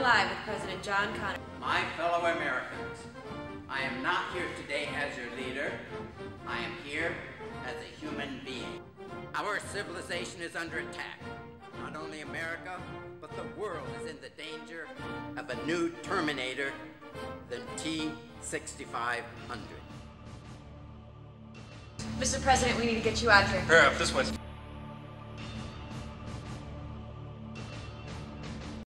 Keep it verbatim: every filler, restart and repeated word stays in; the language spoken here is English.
Live with President John Connor. My fellow Americans, I am not here today as your leader. I am here as a human being. Our civilization is under attack. Not only America, but the world is in the danger of a new Terminator, the T sixty-five hundred. Mister President, we need to get you out here. Hurry up, this way.